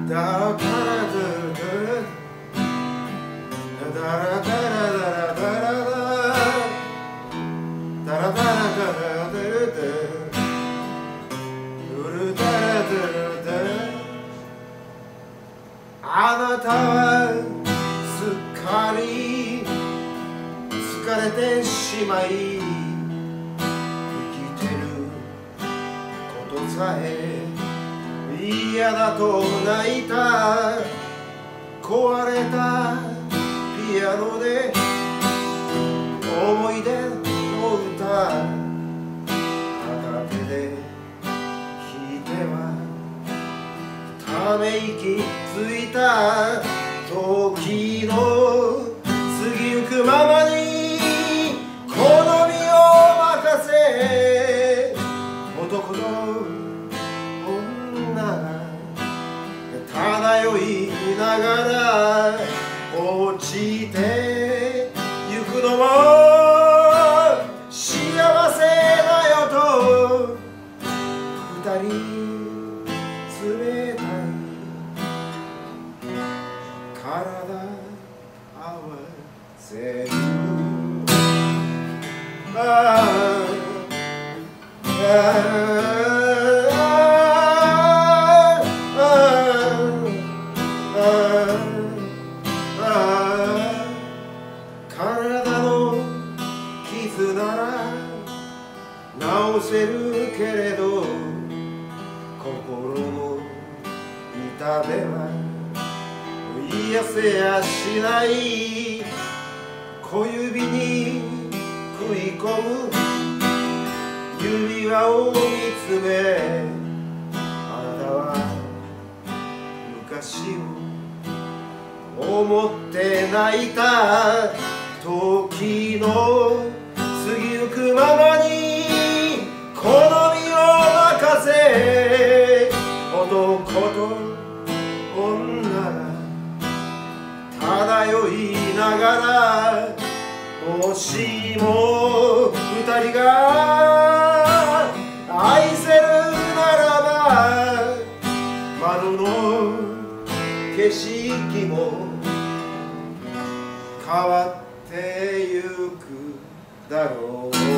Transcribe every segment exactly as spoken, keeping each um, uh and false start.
あなたはすっかり疲れてしまい、生きてることさえ嫌だと泣いた。壊れたピアノで思い出の歌、片手で弾いてはため息ついた。時の過ぎゆくままに好みを任せ、男と女が漂いながら落ちてゆくのも幸せだよと、二人冷たい体合わせる。ああ体の傷なら治せるけれど、心の痛手は癒せやしない。小指に食い込む指輪を見つめ、あなたは昔を思って泣いた。時の過ぎゆくままに好みを任せ、男と女が漂いながら、もしも二人が愛せるならば、窓の景色も変わってゆくだろう。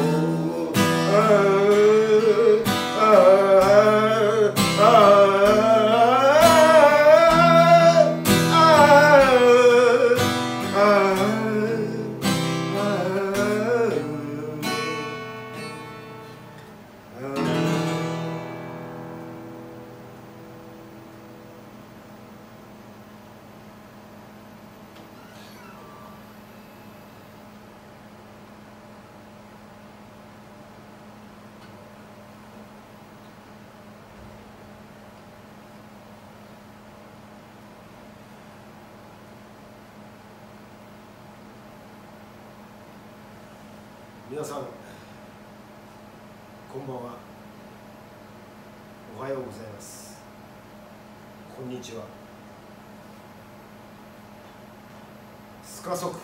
皆さんこんばんは、おはようございます、こんにちは。スカソク、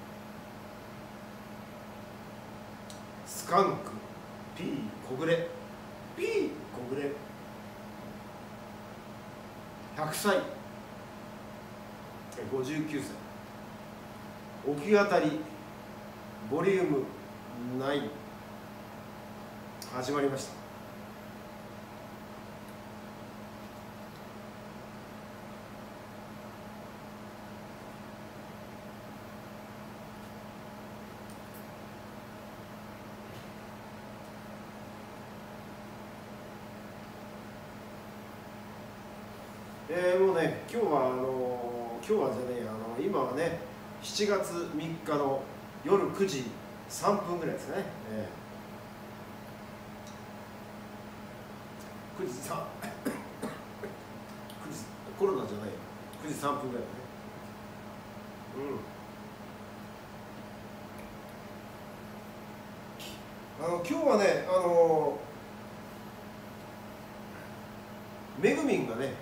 スカンク、ピー小暮、ピー小暮、ひゃくさい、ごじゅうきゅうさい、置き語りボリュームナイン始まりました。えー、もうね、今日はあの今日はじゃねえあの今はねしちがつみっかの夜くじさんぷんぐらいですね、えー、くじさんコロナじゃないよ、くじさんぷんぐらいね。うん、あの今日はね、あのめぐみんがね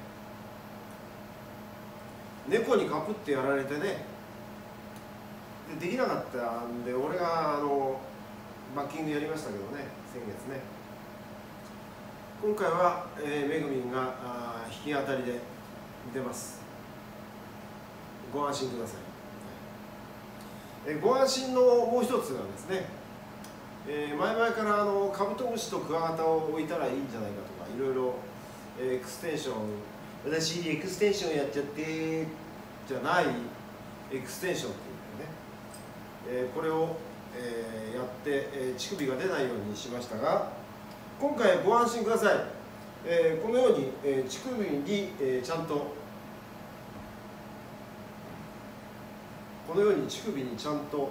猫にかぷってやられてね、でできなかったんで、俺があのバッキングやりましたけどね、先月ね。今回は、えー、めぐみんがあ弾き語りで出ます。ご安心ください。えご安心のもう一つがですね、えー、前々からあのカブトムシとクワガタを置いたらいいんじゃないかとかいろいろ、えー、エクステンション、私エクステンションやっちゃってじゃないエクステンションっていうね、えー、これを、えー、やって、えー、乳首が出ないようにしましたが、今回ご安心ください。えー、このように、えー、乳首に、えー、ちゃんとこのように乳首にちゃんと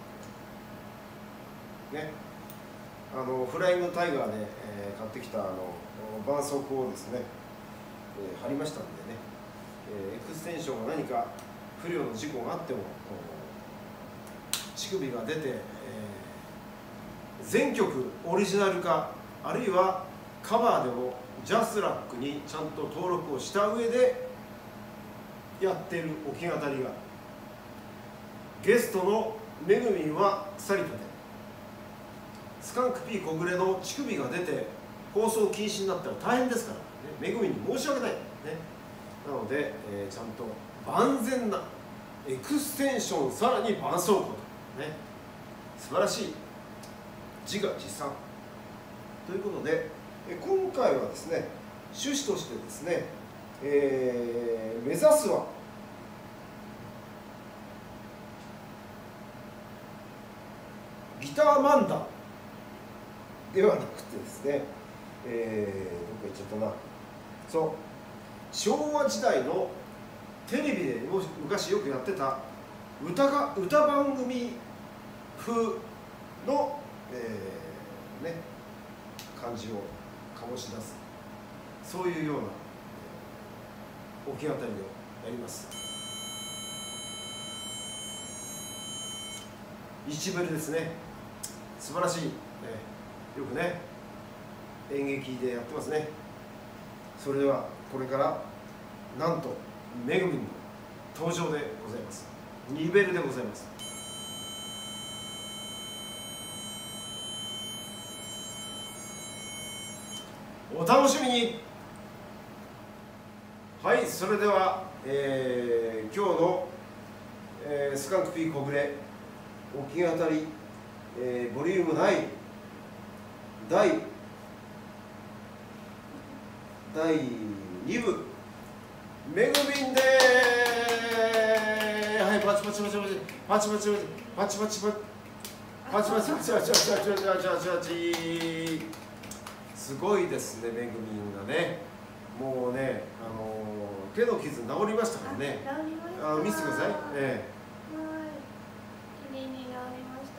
ね、あのフライングタイガーで、えー、買ってきたあの絆創膏をですね、えー、貼りましたんでね、えー、エクステンションが何か不慮の事故があっても乳首が出て、えー、全曲オリジナル化あるいはカバーでもジャスラックにちゃんと登録をした上でやっている置き語りが、ゲストのめぐみんは鎖立て、スカンク P 小暮の乳首が出て放送禁止になったら大変ですから、ね、めぐみんに申し訳ない、ね、なので、えー、ちゃんと万全なエクステンション、さらに絆創膏と、ね、素晴らしい自画自賛ということで、え今回はですね、趣旨としてですね、えー、目指すはギター漫談ではなくてですね、えー、どっか行っちゃったな、そう昭和時代のテレビで昔よくやってた歌が歌番組風の、えーね、感じを醸し出す、そういうような、えー、置き語りをやります。一ベルですね、素晴らしい、ね、よくね演劇でやってますね。それではこれからなんとめぐみんの登場でございます。にベルでございます。お楽しみに。はい、それでは、えー、今日の、えー、スカンク P 小暮置き語り、えー、ボリュームナイン第第に部めぐみんでー、はい、パチパチパチパチパチパチパチパチパチパチパチパチパチパチパチパチパチパチ、すごいですね、めぐみんがね、もうね、あのー、手の傷治りましたからね。あの見せてください。ええ。 綺麗に治りました。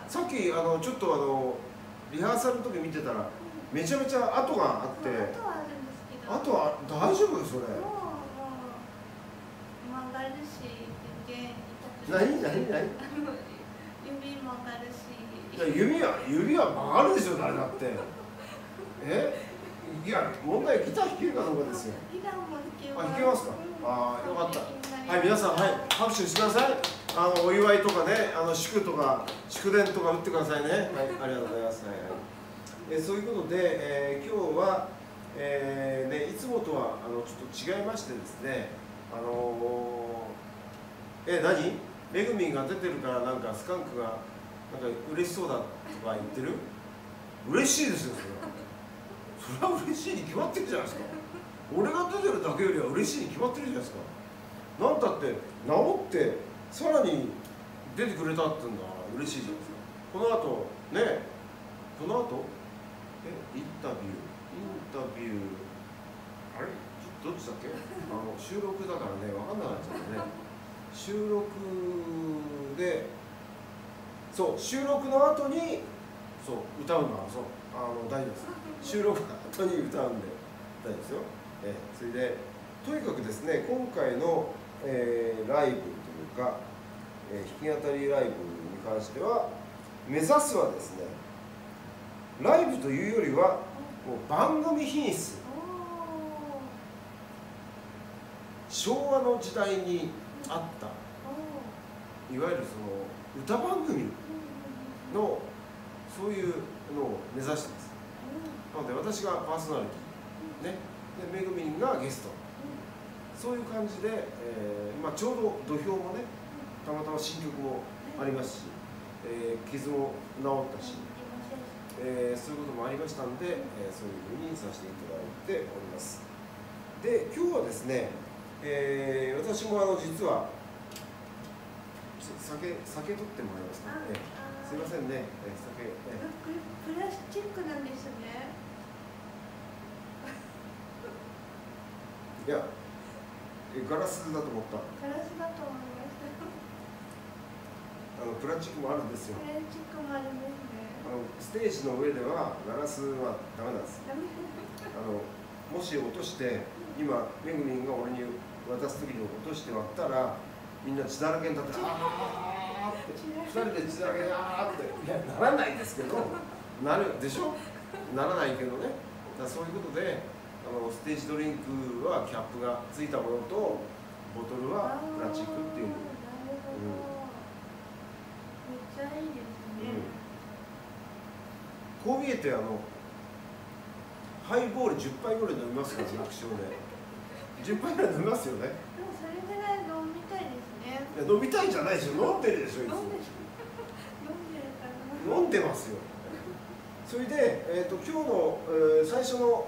さっきあのちょっとあのリハーサルの時見てたらめちゃめちゃ跡があって、 跡はあるんですけど。 跡は大丈夫それ？ もうもう曲がるし全然痛くない。 何何何？ 指曲がるし。 いや指は指は曲がるでしょ誰だって。え？いや問題ギター弾けるかどうかですよ。 ギターも弾けます。 あ弾けますか？ああよかった。はい皆さんはい拍手してください。あのお祝いとかね、あの祝とか祝電とか打ってくださいね。はいありがとうございます。はいはい。えそういうことで、えー、今日は、えー、ねいつもとはあのちょっと違いましてですね、あのー、え何？めぐみんが出てるからなんかスカンクがなんか嬉しそうだとか言ってる？嬉しいですよそれは。それは嬉しいに決まってるじゃないですか。俺が出てるだけよりは嬉しいに決まってるじゃないですか。なんだって治ってさらに出てくれたっていうのは嬉しいじゃないですか。この後ね、この後えインタビューインタビューあれどっちだっけ？あの収録だからね分かんなくなっちゃったね。収録でそう収録の後にそう歌うのはそうあの大丈夫です。収録の後に歌うんで大丈夫ですよ。えそれでとにかくですね今回の、えー、ライブというか、えー、弾き語りライブに関しては目指すはですねライブというよりはもう番組品質、昭和の時代にあったいわゆるその歌番組のそういうのを目指してます。なので私がパーソナリティねでめぐみんがゲスト、 そういう感じで、えーまあ、ちょうど土俵もねたまたま新曲もありますし、えー、傷も治ったし、えー、そういうこともありましたんで、えー、そういうふうにさせていただいております。で今日はですね、えー、私もあの実は酒酒取ってもらえますか、ね、すいませんね、えー、酒、えー、プラスチックなんですね。 いやガラスだと思った。 ガラスだと思いました。 あのプラスチックもあるんですよ。 プラスチックもあるんですね。 あのステージの上ではガラスはダメなんです。あのもし落として今めぐみんが俺に渡す時に落として割ったらみんな血だらけになってあーってふたりで血だらけであーっていやならないですけどなるでしょ。ならないけどね。だそういうことであのステージドリンクはキャップがついたものとボトルはプラスチックっていう。 めっちゃいいですね。 うん、こう見えてあのハイボールじゅっぱいぐらい飲みますから楽勝でじゅっぱいぐらい飲みますよね。 でもそれぐらい飲みたいですね。 いや飲みたいじゃないでしょ。飲んでるでしょいつも。飲んでますよ。それで、えー、と今日の、えー、最初の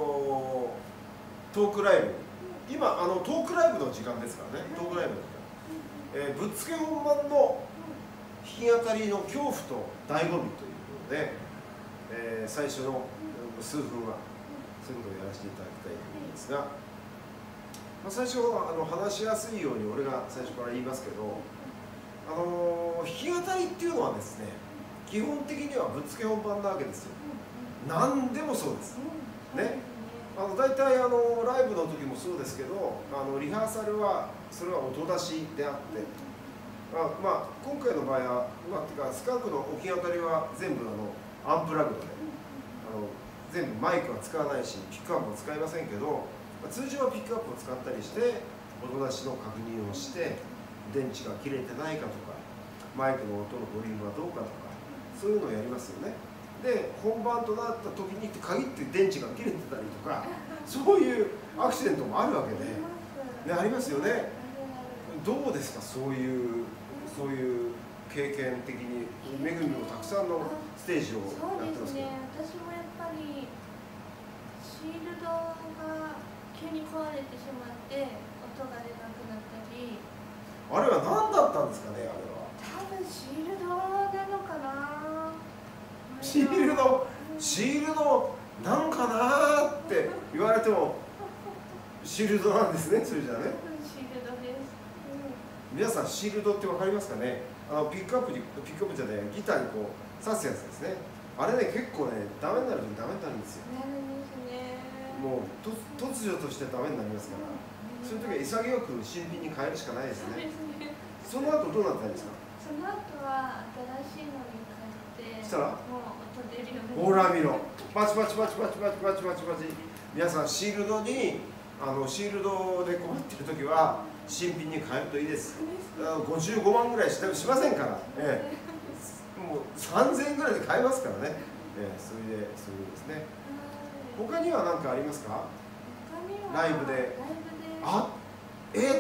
トークライブ、今あのトークライブの時間ですからね。トークライブの時間、えー、ぶっつけ本番の弾き語りの恐怖と醍醐味ということで、えー、最初の数分はそういうことをやらせていただきたいと思いますが、まあ、最初はあの話しやすいように俺が最初から言いますけど、あのー、弾き語りっていうのはですね基本的にはぶっつけ本番なわけですよ。何でもそうです。ね。あの大体あのライブの時もそうですけど、あのリハーサルはそれは音出しであって、あまあ今回の場合はまあてかスカンクの置き語りは全部あのアンプラグドで、あの全部マイクは使わないしピックアップも使いませんけど、通常はピックアップを使ったりして音出しの確認をして電池が切れてないかとかマイクの音のボリュームはどうかとか。そういうのをやりますよね。で本番となった時に限って電池が切れてたりとかそういうアクシデントもあるわけで、ね、ありますよね。どうですかそういうそういう経験的にめぐみもたくさんのステージをやってますけど。 そうですね。私もやっぱりシールドが急に壊れてしまって音が出なくなったり。 あれは何だったんですかね。あれは多分シールドなのかな。 シールド、シールドなんかなーって言われてもシールドなんですね。それじゃね。 シールドです。 うん、皆さんシールドってわかりますかね。あのピックアップにピックアップじゃないギターにこう刺すやつですね。あれね結構ねダメになるときダメになるんですよ。 なるんですね。 もうと突如としてダメになりますから、そういう時は潔く新品に変えるしかないですね。その後どうなったんですか。 その後は新しいのに変えて、 したらもう音出るように。 ほら見ろ、パチパチパチパチパチパチパチパチ。皆さんシールドにあのシールドで困ってる時は新品に変えるといいです。ごじゅうごまんぐらいししませんから、ええ、もうさんぜんえんぐらいで買えますからね。ええ、それでそういうですね。他には何かありますか。ライブであえっていう。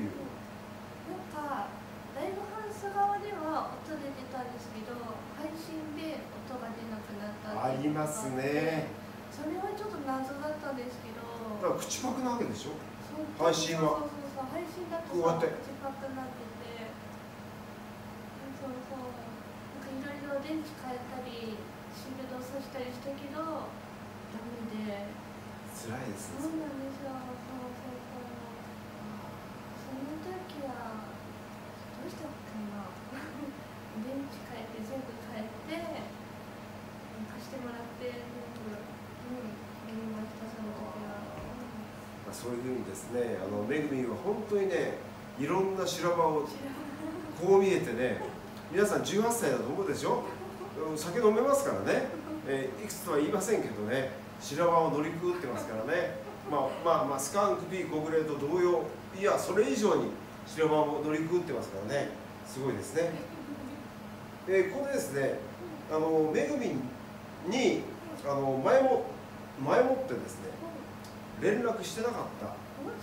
なんかライブハウス側では音で出たんですけど、配信で音が出なくなったっていうのがあって。 ありますね。 それはちょっと謎だったんですけど。 だから口パクなわけでしょ。配信は。 そうそうそう、配信だとこうやって口パクになってて。そうそう。なんかいろいろ電池変えたり、シールドさしたりしたけど、ダメで。 辛いですね。 そうなんですよ。そうそうそう。その時はどうしたっけな。電池変えて全部変えて貸してもらって全部、うん、やりました。その時は。 まあ、そういうふうにですね、あのめぐみんは本当にね、いろんな修羅場をこう見えてね、皆さんじゅうはっさいだと思うでしょ。酒飲めますからね、えー、いくつとは言いませんけどね、修羅場を乗りくぐってますからね。まあまあまあスカンク P コグレーと同様、いやそれ以上に修羅場を乗りくぐってますからね、すごいですね。えー、ここでですね、あのめぐみんにあの前も前もってですね連絡してなかった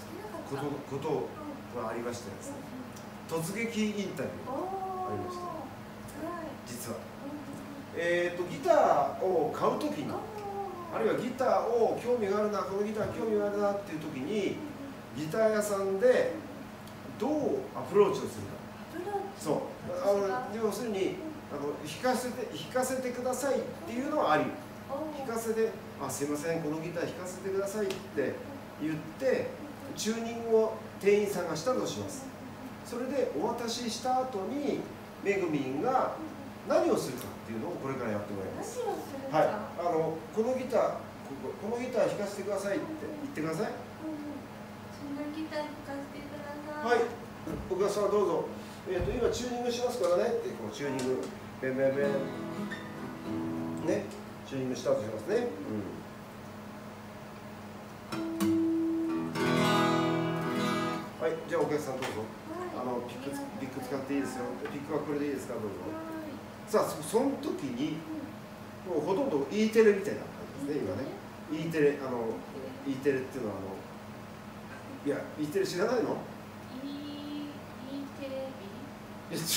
ことことがありましてですね、突撃インタビューありました。実は、えーとギターを買うときに、あるいはギターを興味があるな、このギター興味があるなっていうときに、ギター屋さんでどうアプローチをするか。そう、あの要するにあの弾かせて弾かせてくださいっていうのはあり。弾かせて、あ、すいません、このギター弾かせてくださいって言って、チューニングを店員さんがしたとします。それでお渡しした後に、めぐみんが何をするかっていうのをこれからやってもらいます。はい、あのこのギター、ここ、このギター弾かせてくださいって言ってください。 そんなギター弾かせてください。 はい、奥田さんどうぞ。えっと今チューニングしますからねって、こうチューニング、ベンベンベンね、チューニングしたとしますね。うん、はい、じゃあお客さんどうぞ。あのピックピック使っていいですよ。ピックはこれでいいですか、どうぞ。さあ、そ, その時にもうほとんど E テレみたいな感じですね、今ね。E テレ、あの E テレっていうのはあのいや E テレ知らないの？ E, E テレビ？いや違う。 テ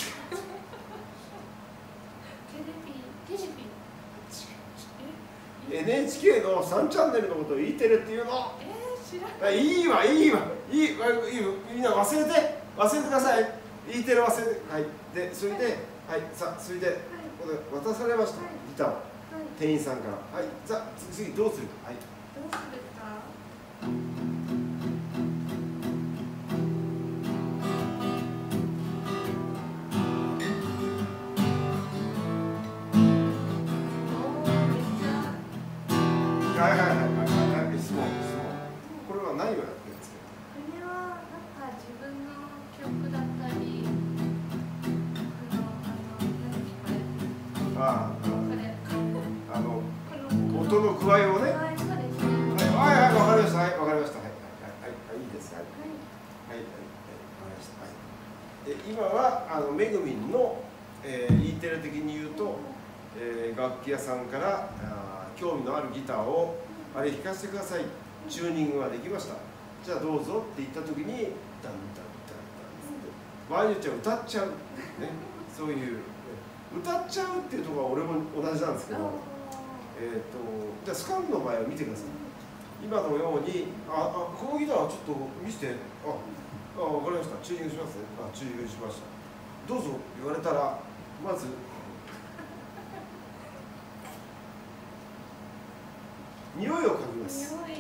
レビテレビ。 エヌエイチケー のさんチャンネルのことを E テレっていうの。 えー、知らない。 いいわいいわいいいいみんな忘れて忘れてください。E テレ忘れて、はい、でそれで、はい、さあそれで、はい、これ渡されました、はい、ギターを、はい、店員さんから、はい、さあ次どうするか、はい、 どうするか。 はいはいはいはいはい、質問質問。これは何をやってるんですか。 これはなんか自分の曲だったり、あのあの何これ。 ああ、 これあのこの音の具合をね。 はい、そうですね。 はいはいはい、わかりました、はい、わかりました、はいはいはいはい、いいです、はい、 はいはいはいはい、わかりました、はい。で今はあのめぐみんの、えー、E テレ的に言うと、えー、楽器屋さんからあ興味のあるギターをあれ弾かせてください、チューニングができました、じゃあどうぞって言った時にダンダンダンダンって場合によっちゃ歌っちゃう、ね、そういう歌っちゃうっていうところは俺も同じなんですけど、えー、とじゃあスカンの場合は見てください。今のようにああこのギターはちょっと見せて、ああ分かりました、チューニングしますね、あチューニングしました、どうぞ言われたらまず匂いを嗅ぎます。はい、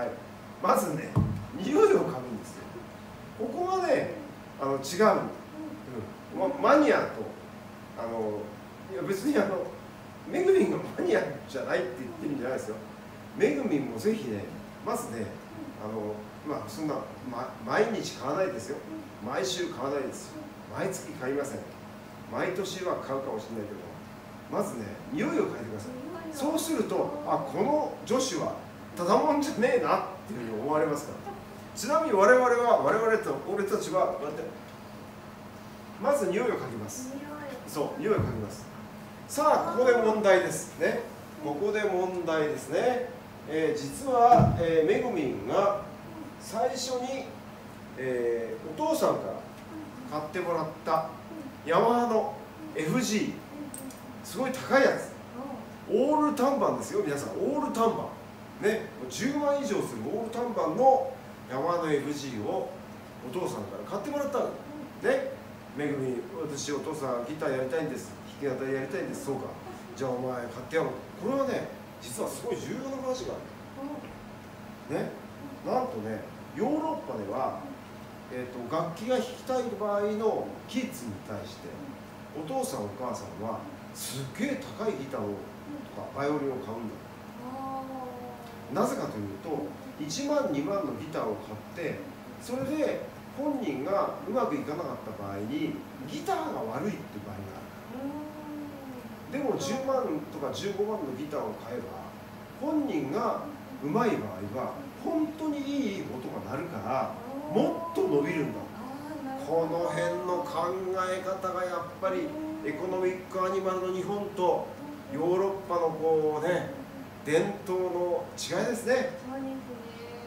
まずね匂いを嗅ぐんですよ。ここがねあの違う、うん、マニアとあのいや別にあのめぐみんがマニアじゃないって言ってるんじゃないですよ。めぐみんもぜひね、まずね、あのまあそんな、ま、毎日買わないですよ。毎週買わないですよ。毎月買いません。毎年は買うかもしれないけど、まずね、匂いを嗅いでください。そうすると、あ、この女子はただもんじゃねえなっていうふうに思われますから。ちなみに我々は、我々と俺たちは、まず匂いを嗅ぎます。そう、匂いを嗅ぎます。さあ、ここで問題ですね。ここで問題ですね。えー、実は、えー、めぐみんが最初に、えー、お父さんから買ってもらったヤマハの エフジー、 すごい高いやつ、オール単板ですよ皆さん、オール単板ね、じゅうまん以上するオール単板のヤマハの エフジー をお父さんから買ってもらったのね。めぐみ、私お父さんギターやりたいんです、弾き語りやりたいんです。そうか、じゃあお前買ってやろう。これはね、実はすごい重要な話があるね。なんとね、ヨーロッパでは、えーと、楽器が弾きたい場合のキッズに対してお父さんお母さんはすっげえ高いギターをとかバイオリンを買うんだ。なぜかというと、いちまんにまんのギターを買って、それで本人がうまくいかなかった場合にギターが悪いっていう場合がある。でもじゅうまんとかじゅうごまんのギターを買えば本人がうまい場合は本当にいい音が鳴るからもっと伸びるんだ。この辺の考え方がやっぱりエコノミックアニマルの日本とヨーロッパのこうね伝統の違いですね。 そうですね。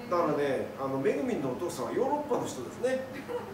だからね、あのめぐみんのお父さんはヨーロッパの人ですね。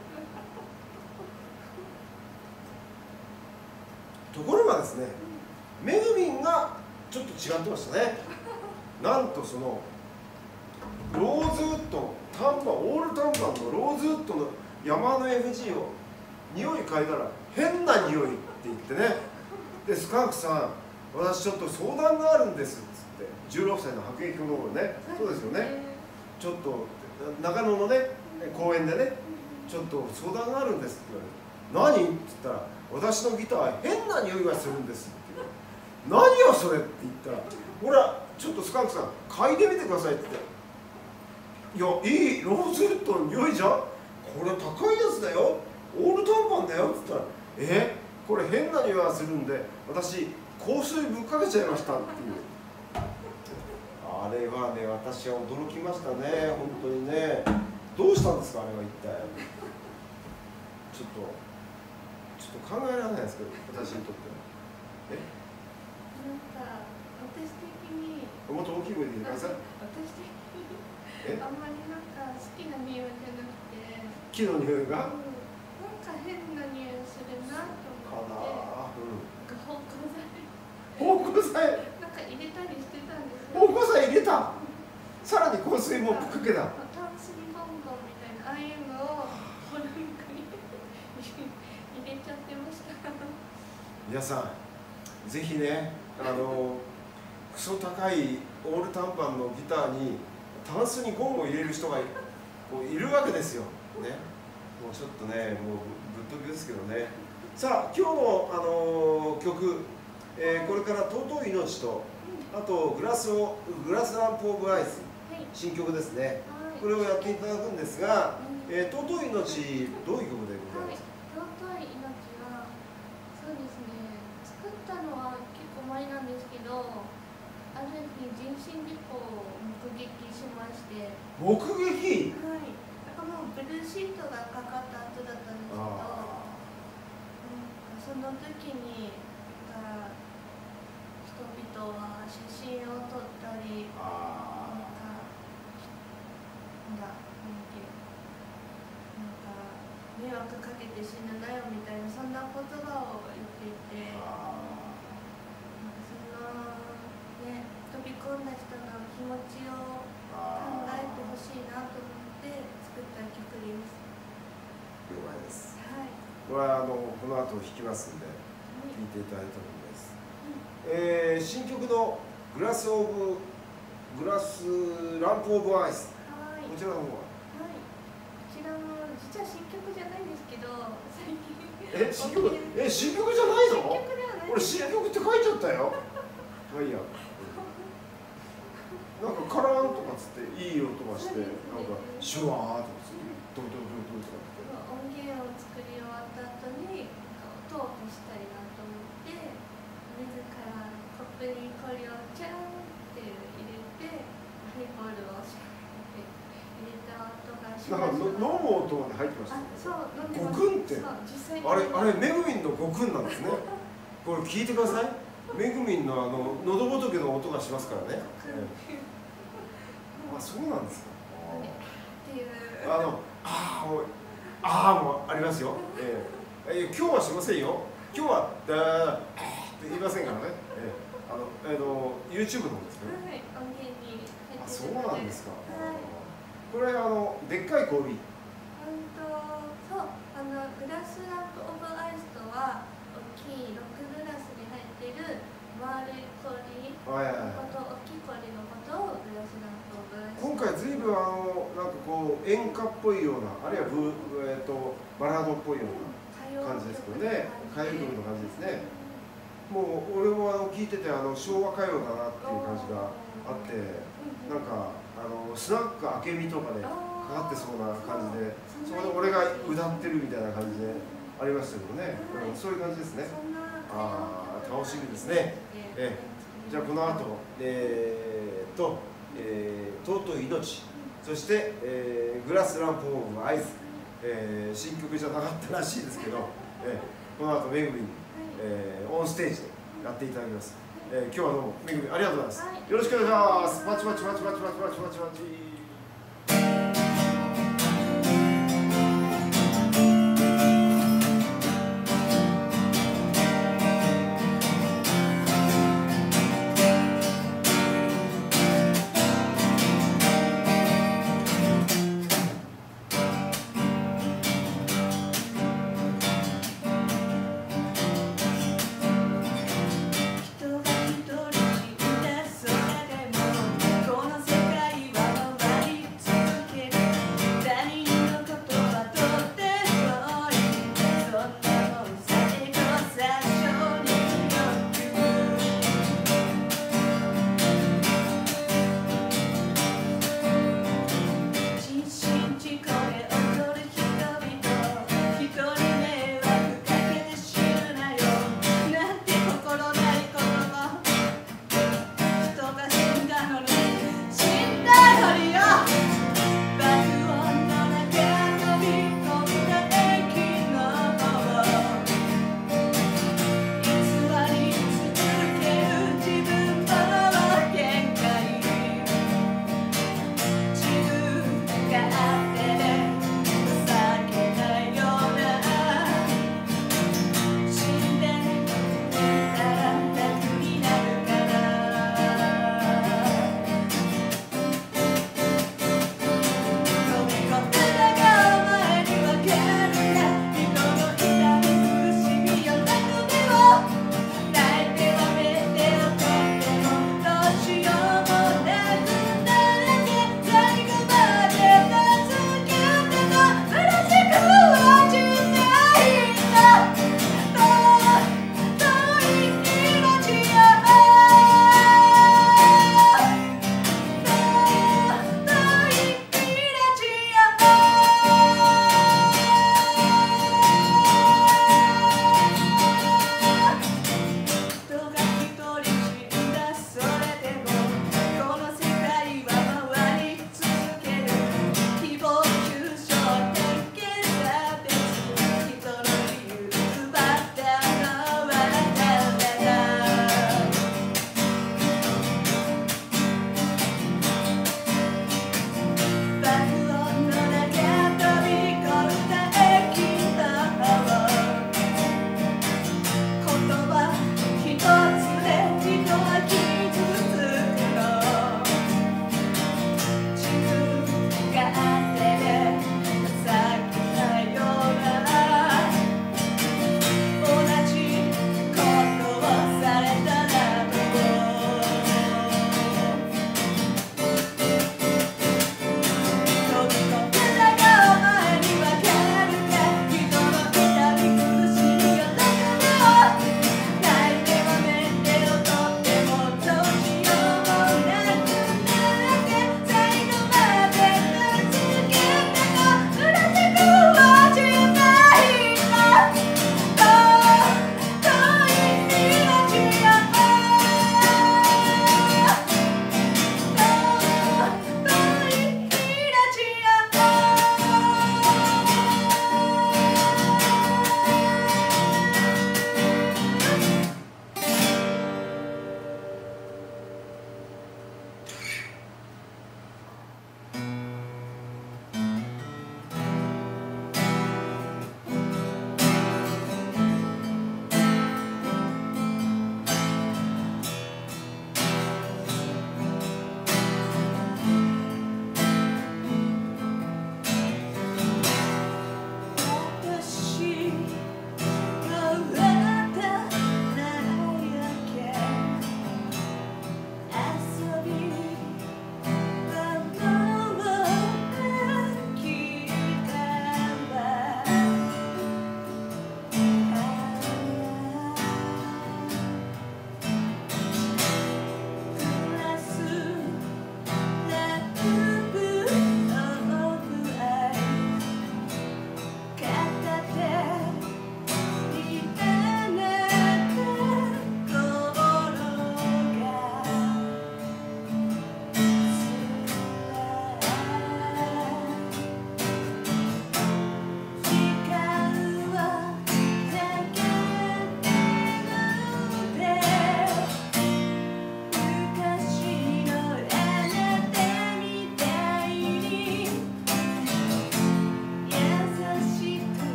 ところがですね、めぐみんがちょっと違ってましたね。なんとそのローズウッドの短パン、オール短パンのローズウッドの山の エフジー を匂い嗅いだら変な匂いって言ってね。でスカンクさん、私ちょっと相談があるんですっつってじゅうろくさいの白液の頃ね、そうですよね、ちょっと中野のね公園でね、ちょっと相談があるんですって言われて、何って言ったら、私のギター変な匂いがするんですって言う。何よそれって言ったら、ほらちょっとスカンクさん嗅いでみてくださいって言って、いやいいローズウッドの匂いじゃん、これ高いやつだよ、オール短パンだよって言ったら、えこれ変な匂いがするんで私香水ぶっかけちゃいましたっていう。あれはね、私は驚きましたね、本当にね。どうしたんですかあれは一体。ちょっとちょっと考えられないですけど、私にとっては。えなんか私的に、 もっと大きい声で言ってください。 私的にえあんまりなんか好きな匂いじゃなくて、 木の匂いが、 うん、なんか変な匂いするなとか思って、 な、うん、 芳香剤芳香剤、 なんか入れたりしてたんですよ。 芳香剤入れた、さらに香水もぶっかけた。 タンスリボンボンみたいな、ああいうのをほらみかに入れちゃってました。 皆さんぜひね、あのクソ高いオール短パンのギターにタンスにゴンを入れる人がいこういるわけですよ、ね、もうちょっとね、もうぶっ飛びですけどね。さあ今日の、あの曲、えー、これから「尊い命」と、あとグラスを「グラスランプ・オブ・アイス」、新曲ですね、これをやっていただくんですが、えー、尊い命、どういう曲でございますか？ 尊い命は、そうですね、作ったのは結構前なんですけど、ある日人身事故を目撃しまして、 目撃？ はい、なんかもうブルーシートがかかった後だったんですけど、その時になんか人々は写真を撮ったり、なんかなんだなんだっけ、なんか迷惑かけて死ぬなよみたいな、そんな言葉を言っていて、なんかそのね、飛び込んだ人の気持ちを考えてほしいなと思って作った曲です。 了解です。 はい。 これはあのこの後弾きますんで、聴いていただいたものです。えー、新曲のグラスオブグラスランプオブアイス。 はい。 こちらの方は。 はい。こちらも実は新曲じゃないんですけど、最近。 え、新曲？え、新曲じゃないの？ 新曲ではない。 俺新曲って書いちゃったよ。まあいいや。なんかカラーンとかつっていい音がして、なんかシュワーとかつって、ドドドドとかって。 音源を作り終わった後に音を消したいなと思って、自らコップに氷をチャーンって入れて、ハイボールをシャーって入れた音がしました。 なんか飲む音まで入ってました。 あ、そう、飲んでごます。 くんって。 そう、実際にあれあれめぐみんのごくんなんですね。これ聞いてください。めぐみんのあの喉仏の音がしますからね。あ、そうなんですか。 っていう。 あの、ああ、もう、ああ、もうありますよ。えー、えー、今日はしませんよ。今日は、だーって言いませんからね。えー、あの、えー、の、YouTube の方ですね。 はい、音源に入ってるので。 あ、そうなんですか。 はい。 これ、あの、でっかい氷。 うんと、そう、あの、グラスランプオブアイスとは、大きいロックグラスに入ってる丸い氷のこと、大きい氷のことをグラスランプオブアイス。 今回ずいぶんあのなんかこう演歌っぽいような、あるいはブ、えー、とバラードっぽいような感じですけどね、歌謡曲の感じですね。もう俺もあの聞いてて、あの昭和歌謡だなっていう感じがあって、なんかあのスナックあけみとかでかかってそうな感じで、そこで俺が歌ってるみたいな感じでありましたけどね、うん、そういう感じですね。ああ、楽しみですね。えじゃあこの後、えー、っとえー、尊い命、そして、えー、グラスランプオブアイス、えー、新曲じゃなかったらしいですけど、えー、この後めぐみに、えー、オンステージでやっていただきます。えー、今日はどうもめぐみありがとうございます。よろしくお願いします。パチパチパチパチパチパチパチパチ。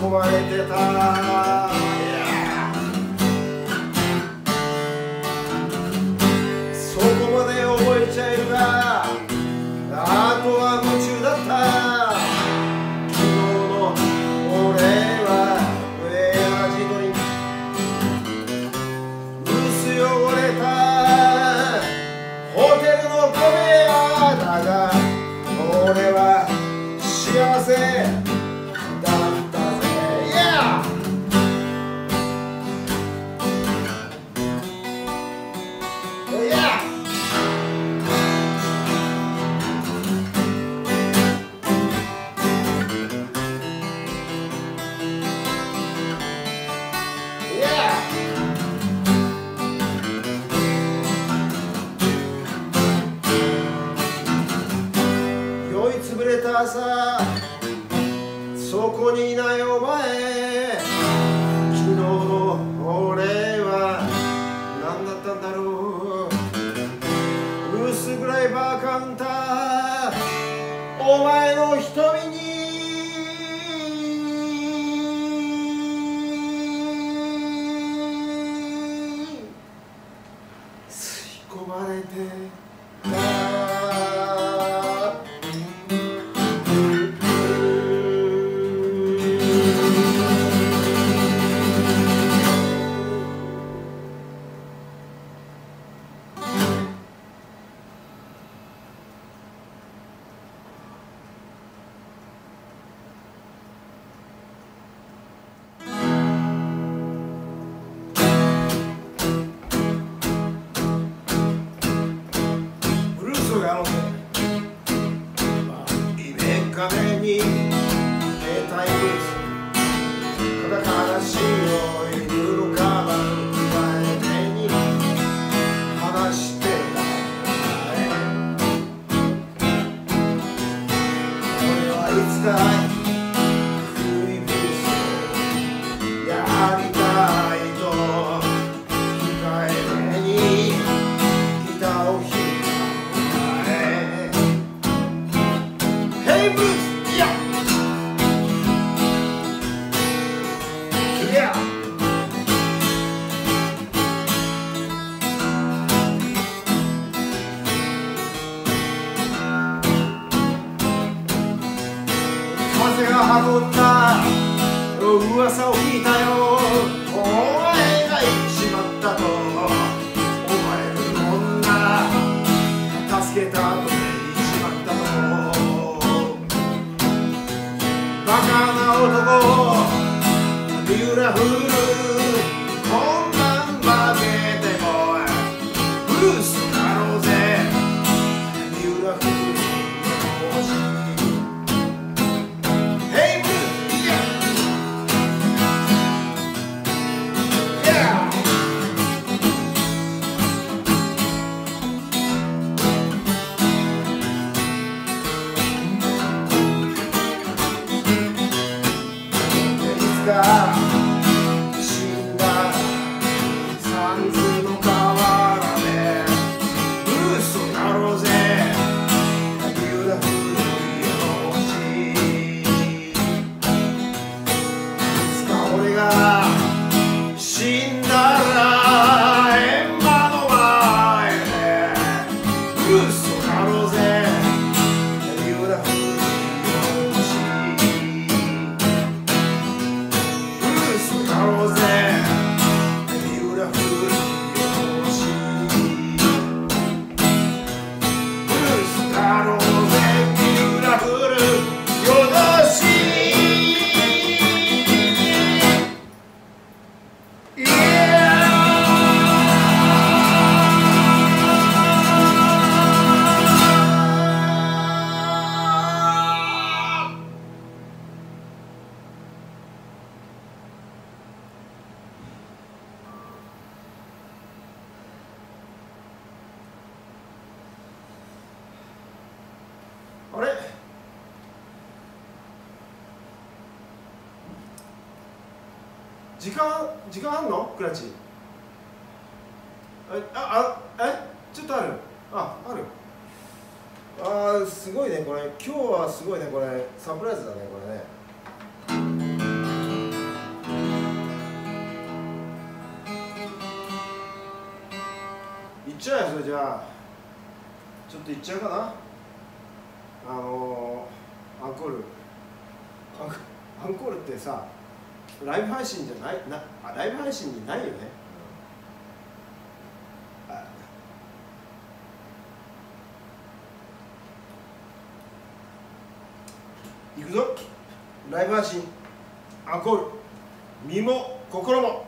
込まれてた、yeah、そこまで覚えちゃえるが、あとは夢中だった。昨日の俺はウェア地鶏、薄汚れたホテルの小部屋だが、俺は幸せだったぜ、yeah! 朝そこにいないお前、昨日の俺は何だったんだろう。薄暗いバーカウンター、お前の瞳に吸い込まれてた。壁に携帯ブース、ただ悲しいよ犬のカバン前に話してた。俺はいつか古いブースやりたいと控えめにギターを弾いた。Hey Bruce! Yeah! Yeah! 風が運んだ噂を聞いたよ。お前が行っちまったと。お前の女助けた後で行っちまったと。バカな男、ビューラフル、こんなん負けてもブルースだろうぜ。ビューラフルの星、ヘイブルース、イヤー、イヤー。死んだサンズの河原でブルースだろうぜ。ビューラフルの星、いつか俺が死んだら閻魔の前でブルースだろうぜ。ビューラフルあれ、時間時間あんの？クラッチ。ああえちょっとある。あある。あーすごいねこれ。今日はすごいねこれ。サプライズだねこれね。 ちゃうよ。それじゃあちょっといっちゃうかな。あのー、アンコールアンコアンコールってさ、ライブ配信じゃないな、あ、ライブ配信にないよね。いくぞ、ライブ配信アンコール、身も心も。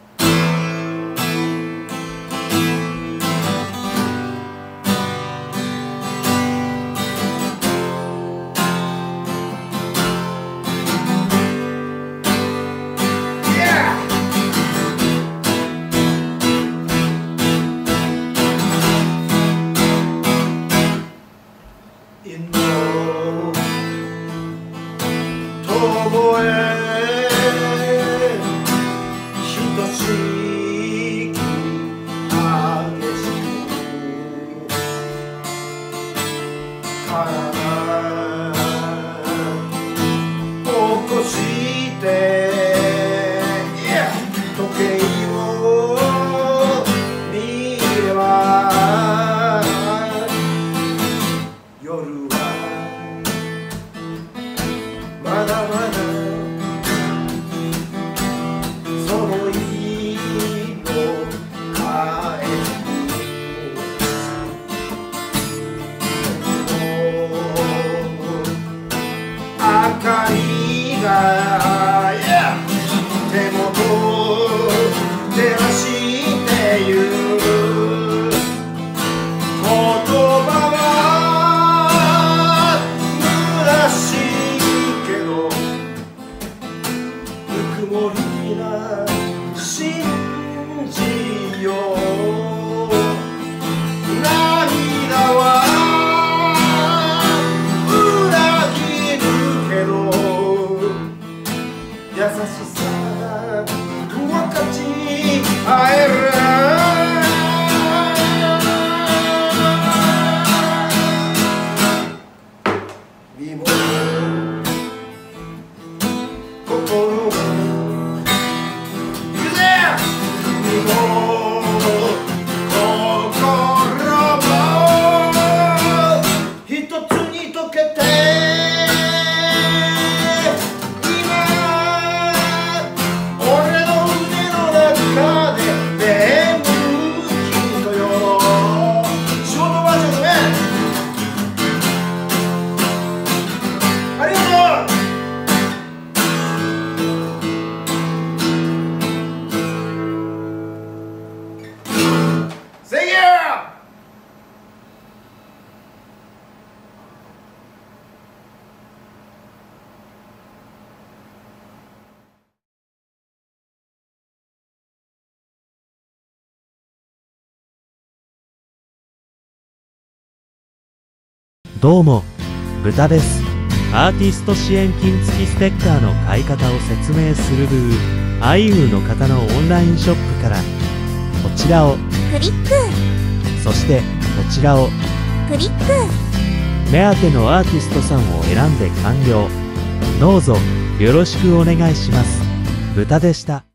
どうも、豚です。アーティスト支援金付きステッカーの買い方を説明するブー、アイウーの方のオンラインショップから、こちらをクリック、 そしてこちらをクリック。 目当てのアーティストさんを選んで完了。どうぞよろしくお願いします。豚でした。